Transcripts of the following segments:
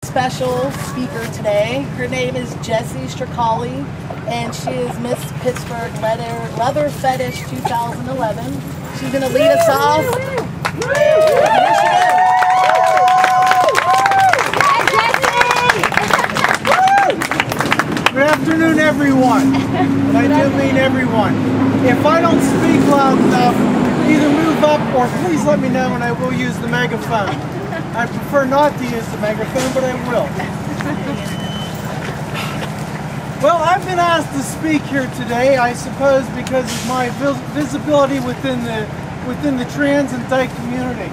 special speaker today. Her name is Jessi Strucaly, and she is Miss Pittsburgh Leather Fetish 2011. She's going to lead us off. Here she is. Good afternoon, everyone. And I do mean everyone. If I don't speak loud enough, either move up or please let me know and I will use the megaphone. I prefer not to use the megaphone, but I will. Well, I've been asked to speak here today, I suppose, because of my visibility within the trans and dyke community.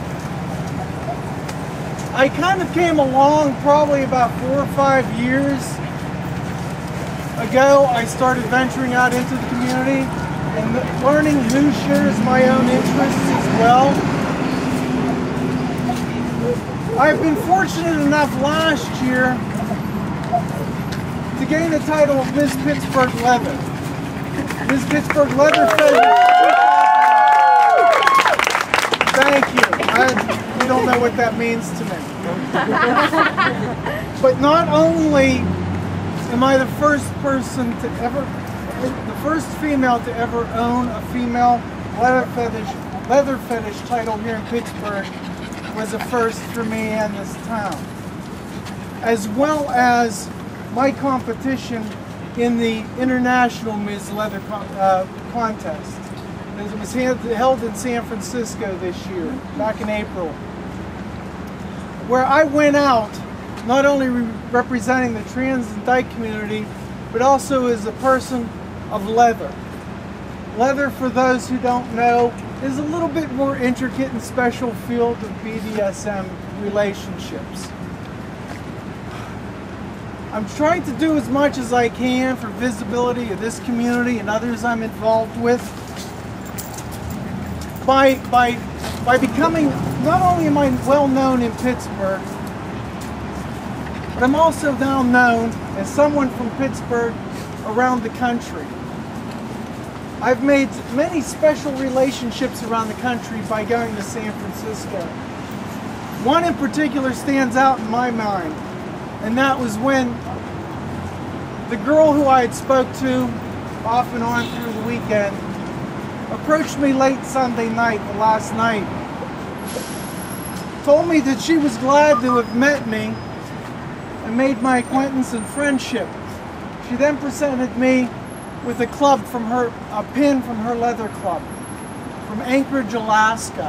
I kind of came along probably about 4 or 5 years ago. I started venturing out into the community and learning who shares my own interests as well. I've been fortunate enough last year to gain the title of Miss Pittsburgh Leather. Miss Pittsburgh Leather Fetish. Thank you. You don't know what that means to me. But not only am I the first person to ever, the first female to ever own a female leather fetish title here in Pittsburgh, was a first for me and this town, as well as my competition in the International Ms. Leather Contest. It was held in San Francisco this year, back in April, where I went out not only representing the trans and dyke community, but also as a person of leather. Leather, for those who don't know, is a little bit more intricate and special field of BDSM relationships. I'm trying to do as much as I can for visibility of this community and others I'm involved with by becoming, not only am I well known in Pittsburgh, but I'm also now known as someone from Pittsburgh around the country. I've made many special relationships around the country by going to San Francisco. One in particular stands out in my mind, and that was when the girl who I had spoke to off and on through the weekend approached me late Sunday night, the last night, told me that she was glad to have met me and made my acquaintance and friendship. She then presented me with a club from her, a pin from her leather club, from Anchorage, Alaska.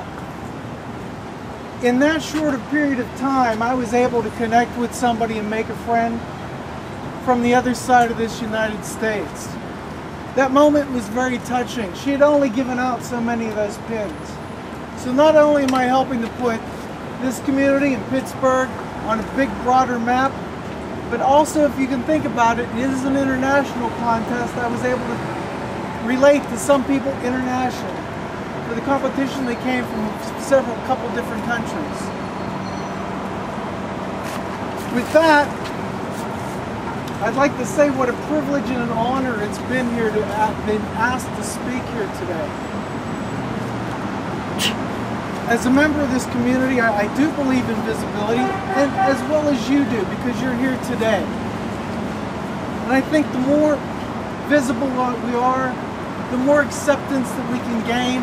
In that short a period of time, I was able to connect with somebody and make a friend from the other side of this United States. That moment was very touching. She had only given out so many of those pins. So not only am I helping to put this community in Pittsburgh on a big, broader map, but also, if you can think about it, it is an international contest. I was able to relate to some people internationally. For the competition, they came from couple different countries. With that, I'd like to say what a privilege and an honor it's been here to have been asked to speak here today. As a member of this community, I do believe in visibility, and as well as you do, because you're here today. And I think the more visible we are, the more acceptance that we can gain.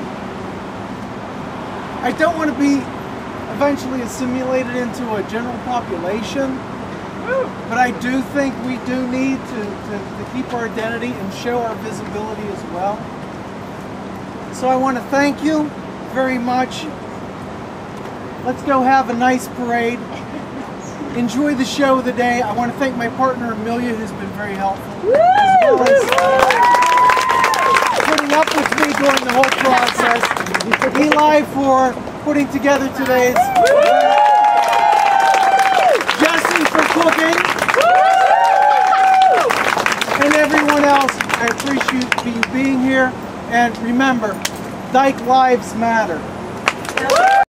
I don't want to be eventually assimilated into a general population, but I do think we do need to keep our identity and show our visibility as well. So I want to thank you very much. Let's go have a nice parade. Enjoy the show of the day. I want to thank my partner Amelia, who's been very helpful, as well as putting up with me during the whole process. Eli for putting together today's. Jessi for cooking. And everyone else, I appreciate you being here. And remember, dyke lives matter.